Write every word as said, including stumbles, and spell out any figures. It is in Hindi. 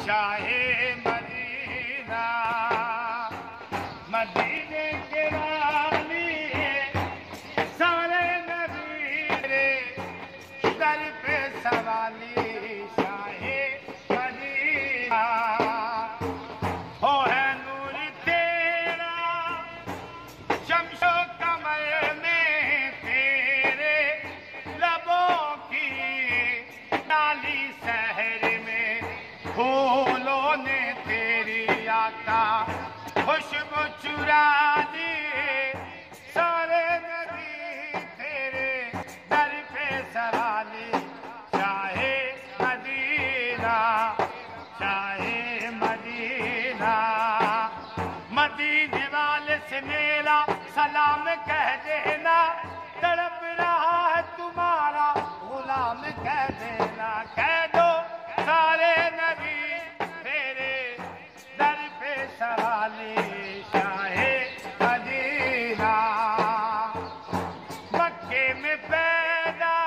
शाहे मदीना, मदीने के वाली सारे नबी रे, दर पे सवाली शाहे मदीना। हो है नूर तेरा शम्सो कमर में, तेरे लबों की डाली शहर में, फूलों ने तेरी आका खुशबू चुरा दी। सारे नबी तेरे दर पे सवाली शाहे मदीना, शाहे मदीना। मदीने वाले से मेरा सलाम कह देना, तड़प रहा है तुम्हारा गुलाम कह देना। कह दो सारे नबी तेरे दर पे सवाली शाहे मदीना। मक्के में पैदा